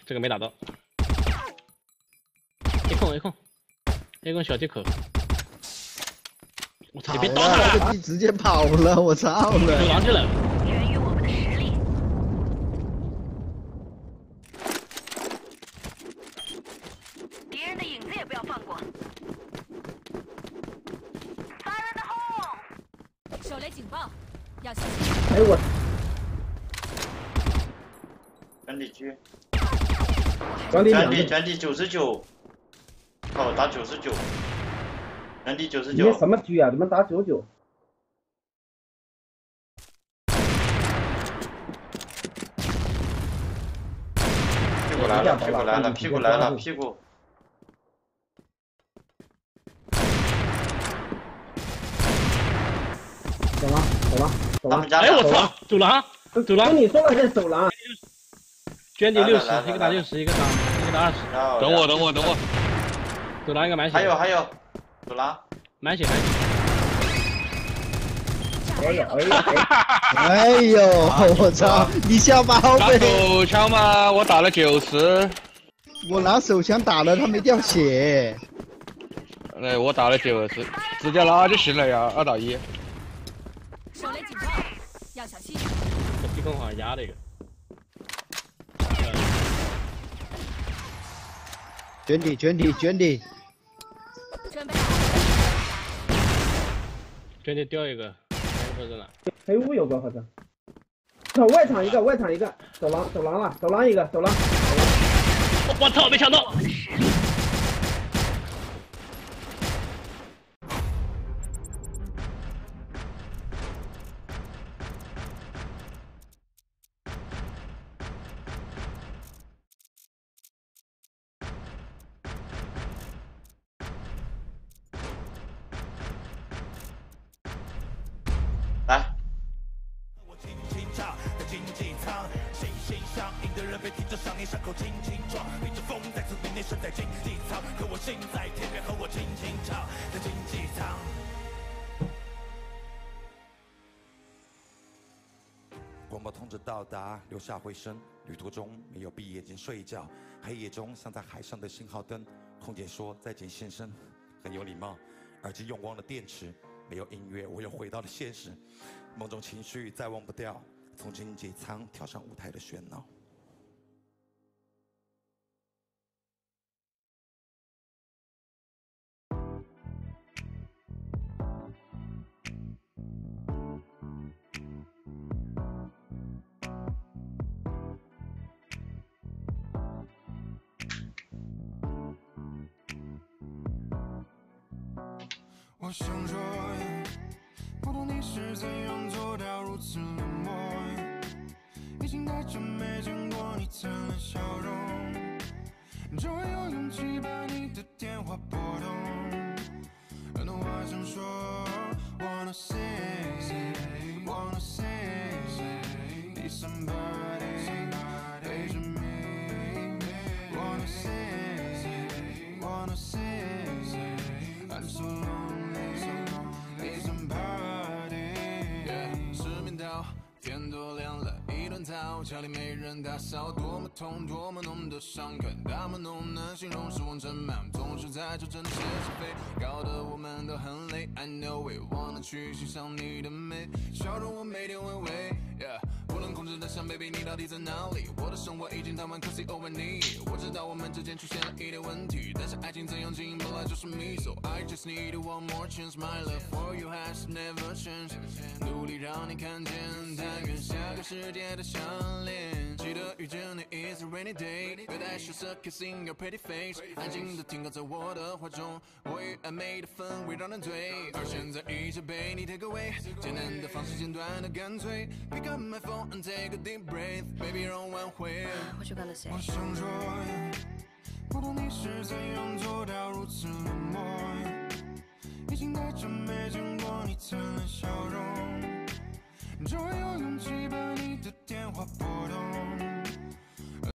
这个没打到。A 控小接口。我操！你别倒他了！直接跑了，我操了！ 走廊去了。 源于我们的实力。敌人的影子也不要放过。Fire in the hole！ 手雷警报，要小心。 哎我。 原地狙。 原地99。哦，打99。原地99。 你什么狙啊？怎么打99？ 屁股来了，屁股来了，屁股来了，屁股。 走廊，走廊，走廊。 哎我操！走廊，走廊。 跟你说了是走廊。 捐地60，一个打60，一个打20。 等我。 走廊一个满血。 还有，走廊。 满血。 哎呦，我操！你小宝贝。 手枪吗？我打了90。 我拿手枪打了，他没掉血。 哎，我打了90，直接拉就行了呀，2打1。 手雷警报，要小心。 这逼空好像压了一个。 卷底。 准备。 卷底掉一个，还有在哪？ 黑屋有个好像。走外场一个，走廊了，走廊一个，走廊。 我操，没抢到。 来。 广播通知到达，留下回声。旅途中没有闭眼睛睡觉，黑夜中像在海上的信号灯。空姐说再见先生，很有礼貌。耳机用光了电池，没有音乐，我又回到了现实。梦中情绪再忘不掉，从经济舱跳上舞台的喧闹。 我想说，不懂你是怎样做到如此冷漠，已经太久没见过你灿烂笑容，终于有勇气把你的电话拨通。那我想说 ，wanna say，wanna say，need somebody陪着你 ，wanna say，wanna say，I'm so lonely。Need somebody， 失眠到天都亮了，一顿吵，家里没人打扫，多么痛，多么浓的伤感，那么浓难形容，失望盛满，总是在这争是是非，搞得我们都很累。I know it， 忘了去欣赏你的美，笑容我每天回味。Yeah， 不能控制的想 ，baby 你到底在哪里？我的生活已经太晚，可惜 over 你。我知道我们之间出现了一点问题，但是爱情怎样经营本来就是谜。So I just need one more chance, my love for you has never changed。努力让你看见，但愿下个世界的相连。记得遇见你 is a rainy day， 别太羞涩 kissing your pretty face， 安静的停靠在我的怀中，我与暧昧的氛围让人醉。而现在一切被你 take away， 简单的方式，简短的干脆。Pick up my phone and take a deep breath， baby 让我挽回。我想说，不懂你是怎样